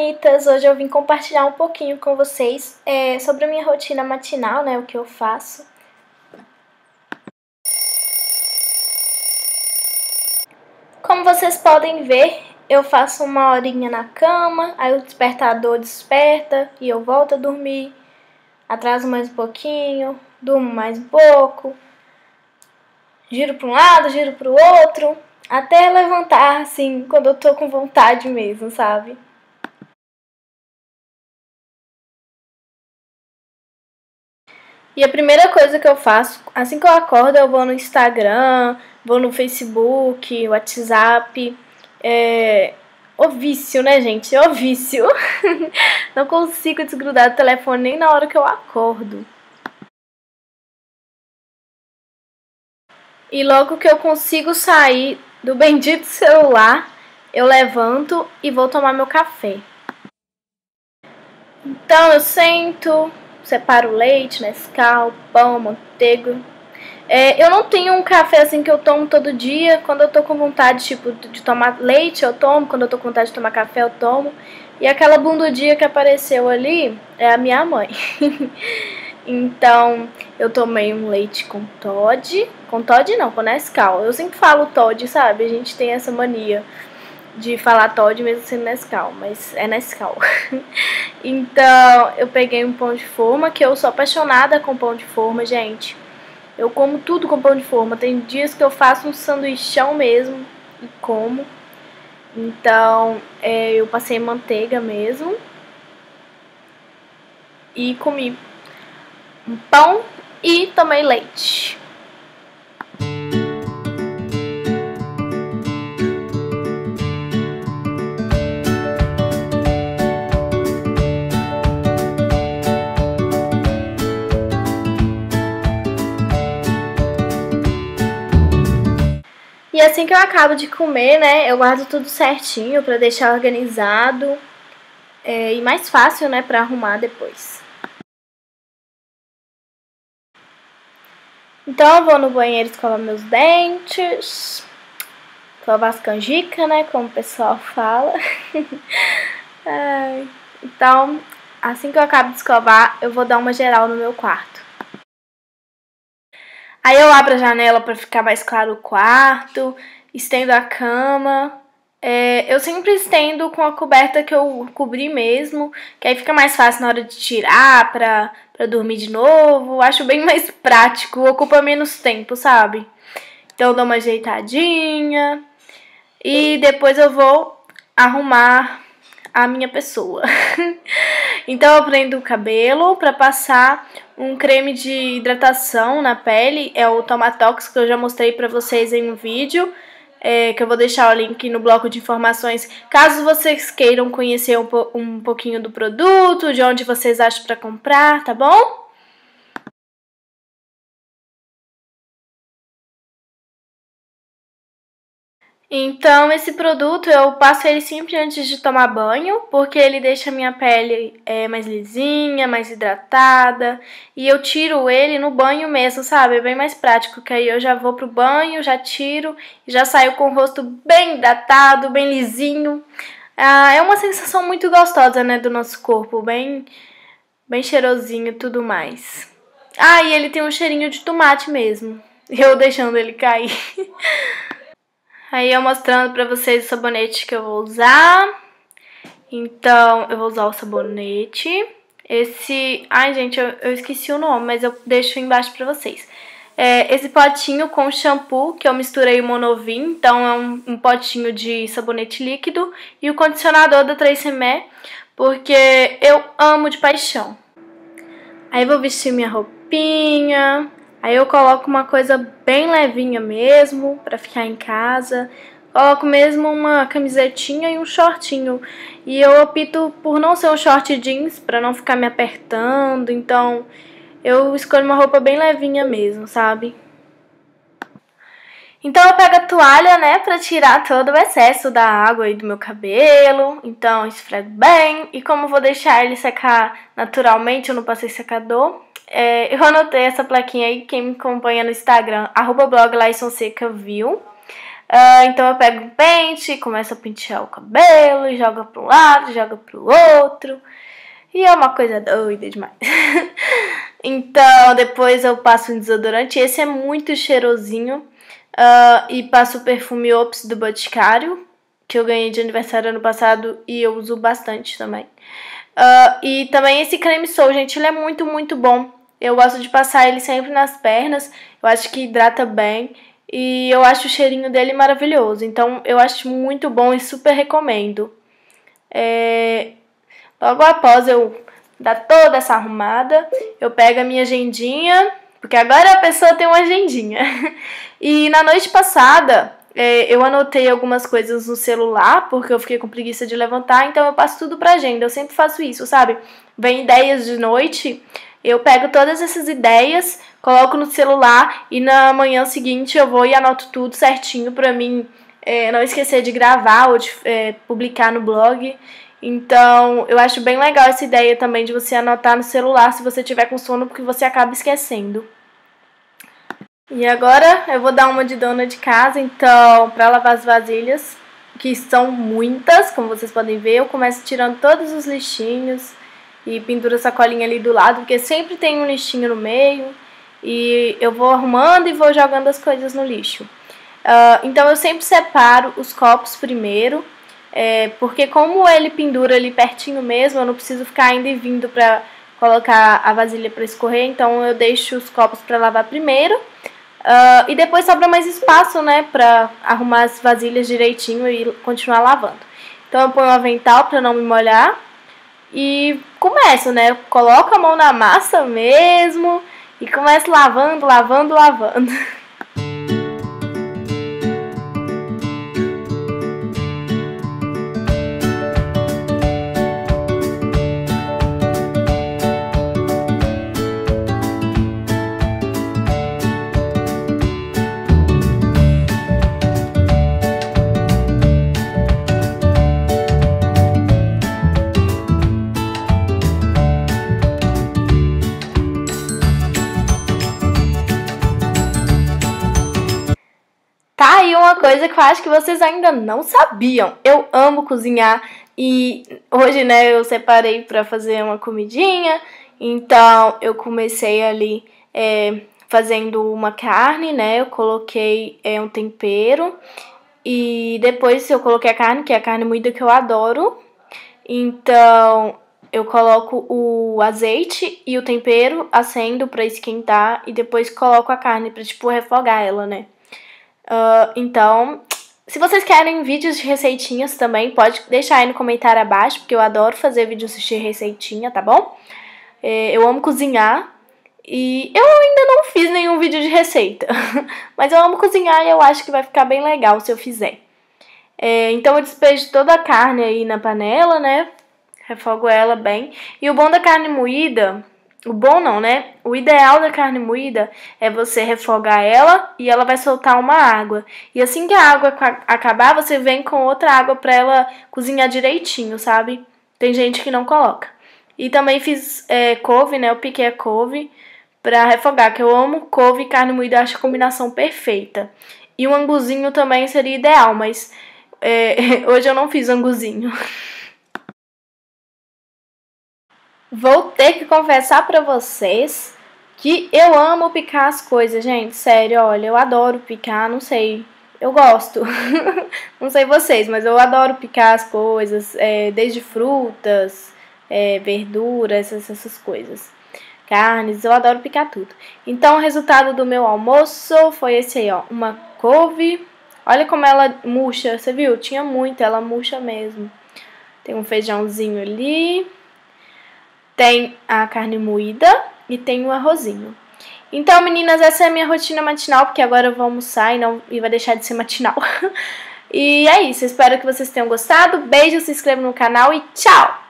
bonitas! Hoje eu vim compartilhar um pouquinho com vocês sobre a minha rotina matinal, né, o que eu faço. Como vocês podem ver, eu faço uma horinha na cama, aí o despertador desperta e eu volto a dormir, atraso mais um pouquinho, durmo mais um pouco, giro para um lado, giro para o outro, até levantar, assim, quando eu tô com vontade mesmo, sabe? E a primeira coisa que eu faço, assim que eu acordo, eu vou no Instagram, vou no Facebook, WhatsApp. O vício, né, gente? O vício. Não consigo desgrudar do telefone nem na hora que eu acordo. E logo que eu consigo sair do bendito celular, eu levanto e vou tomar meu café. Então eu sento, separo leite, Nescau, pão, manteiga. Eu não tenho um café assim que eu tomo todo dia. Quando eu tô com vontade, tipo, de tomar leite, eu tomo. Quando eu tô com vontade de tomar café, eu tomo. E aquela bundudinha que apareceu ali é a minha mãe. Então, eu tomei um leite com Toddy. Com Toddy não, com Nescau. Eu sempre falo Toddy, sabe? A gente tem essa mania de falar Toddy mesmo sendo Nescau, mas é Nescau. Então, eu peguei um pão de forma, que eu sou apaixonada com pão de forma, gente. Eu como tudo com pão de forma. Tem dias que eu faço um sanduichão mesmo e como. Então, eu passei manteiga mesmo e comi um pão e tomei leite. E assim que eu acabo de comer, né, eu guardo tudo certinho pra deixar organizado e mais fácil, né, pra arrumar depois. Então eu vou no banheiro escovar meus dentes, escovar as canjicas, né, como o pessoal fala. Então, assim que eu acabo de escovar, eu vou dar uma geral no meu quarto. Aí eu abro a janela pra ficar mais claro o quarto, estendo a cama. Eu sempre estendo com a coberta que eu cobri mesmo, que aí fica mais fácil na hora de tirar pra dormir de novo. Acho bem mais prático, ocupa menos tempo, sabe? Então eu dou uma ajeitadinha e depois eu vou arrumar a minha pessoa. Então eu prendo o cabelo pra passar um creme de hidratação na pele, é o Tomatox, que eu já mostrei pra vocês em um vídeo, que eu vou deixar o link no bloco de informações, caso vocês queiram conhecer um pouquinho do produto, de onde vocês acham pra comprar, tá bom? Então, esse produto eu passo ele sempre antes de tomar banho, porque ele deixa a minha pele mais lisinha, mais hidratada. E eu tiro ele no banho mesmo, sabe? É bem mais prático, que aí eu já vou pro banho, já tiro e já saio com o rosto bem hidratado, bem lisinho. É uma sensação muito gostosa, né, do nosso corpo, bem cheirosinho e tudo mais. E ele tem um cheirinho de tomate mesmo, eu deixando ele cair. Aí eu mostrando pra vocês o sabonete que eu vou usar. Então, eu vou usar o sabonete. Ai, gente, eu esqueci o nome, mas eu deixo embaixo pra vocês. Esse potinho com shampoo, que eu misturei o Monovin. Então, é um potinho de sabonete líquido. E o condicionador da 3CM, porque eu amo de paixão. Aí eu vou vestir minha roupinha. Aí eu coloco uma coisa bem levinha mesmo, pra ficar em casa. Coloco mesmo uma camisetinha e um shortinho. E eu opto por não ser um short jeans, pra não ficar me apertando. Então, eu escolho uma roupa bem levinha mesmo, sabe? Então eu pego a toalha, né, pra tirar todo o excesso da água aí do meu cabelo. Então esfrego bem. E como eu vou deixar ele secar naturalmente, eu não passei secador, eu anotei essa plaquinha aí, quem me acompanha no Instagram, @bloglaisfonseca viu. Então eu pego um pente, começo a pentear o cabelo, e joga para um lado, joga para o outro. E é uma coisa doida demais. Então depois eu passo um desodorante. Esse é muito cheirosinho. E passo o perfume Ops do Boticário, que eu ganhei de aniversário ano passado e eu uso bastante também. E também esse creme Soul, gente, ele é muito, muito bom. Eu gosto de passar ele sempre nas pernas. Eu acho que hidrata bem. E eu acho o cheirinho dele maravilhoso. Então eu acho muito bom e super recomendo. Logo após eu dar toda essa arrumada, eu pego a minha agendinha, porque agora a pessoa tem uma agendinha. E na noite passada, eu anotei algumas coisas no celular, porque eu fiquei com preguiça de levantar, então eu passo tudo pra agenda. Eu sempre faço isso, sabe? Vem ideias de noite, eu pego todas essas ideias, coloco no celular e na manhã seguinte eu vou e anoto tudo certinho pra mim não esquecer de gravar ou de publicar no blog. Então, eu acho bem legal essa ideia também de você anotar no celular se você tiver com sono, porque você acaba esquecendo. E agora eu vou dar uma de dona de casa, então, para lavar as vasilhas, que são muitas, como vocês podem ver, eu começo tirando todos os lixinhos e penduro a sacolinha ali do lado, porque sempre tem um lixinho no meio, e eu vou arrumando e vou jogando as coisas no lixo. Então eu sempre separo os copos primeiro, porque como ele pendura ali pertinho mesmo, eu não preciso ficar indo e vindo para colocar a vasilha para escorrer, então eu deixo os copos para lavar primeiro. E depois sobra mais espaço, né, pra arrumar as vasilhas direitinho e continuar lavando. Então eu ponho um avental pra não me molhar e começo, né, coloco a mão na massa mesmo e começo lavando, lavando, lavando. Tá aí uma coisa que eu acho que vocês ainda não sabiam. Eu amo cozinhar e hoje, né, eu separei pra fazer uma comidinha. Então, eu comecei ali fazendo uma carne, né, eu coloquei um tempero. E depois eu coloquei a carne, que é a carne moída que eu adoro. Então, eu coloco o azeite e o tempero, acendo pra esquentar. E depois coloco a carne pra, tipo, refogar ela, né. Então, se vocês querem vídeos de receitinhas também, pode deixar aí no comentário abaixo, porque eu adoro fazer vídeos de receitinha, tá bom? Eu amo cozinhar e eu ainda não fiz nenhum vídeo de receita, mas eu amo cozinhar e eu acho que vai ficar bem legal se eu fizer. Então eu despejo toda a carne aí na panela, né? Refogo ela bem. E o bom da carne moída... O bom não, né? O ideal da carne moída é você refogar ela e ela vai soltar uma água. E assim que a água acabar, você vem com outra água pra ela cozinhar direitinho, sabe? Tem gente que não coloca. E também fiz couve, né? Eu piquei a couve pra refogar, que eu amo couve e carne moída, eu acho a combinação perfeita. E um anguzinho também seria ideal, mas hoje eu não fiz anguzinho. Vou ter que confessar pra vocês que eu amo picar as coisas, gente. Sério, olha, eu adoro picar, não sei. Eu gosto. Não sei vocês, mas eu adoro picar as coisas, desde frutas, verduras, essas coisas. Carnes, eu adoro picar tudo. Então, o resultado do meu almoço foi esse aí, ó. Uma couve. Olha como ela murcha, você viu? Tinha muito, ela murcha mesmo. Tem um feijãozinho ali. Tem a carne moída e tem o arrozinho. Então, meninas, essa é a minha rotina matinal, porque agora eu vou almoçar e vai deixar de ser matinal. E é isso, espero que vocês tenham gostado. Beijo, se inscreva no canal e tchau!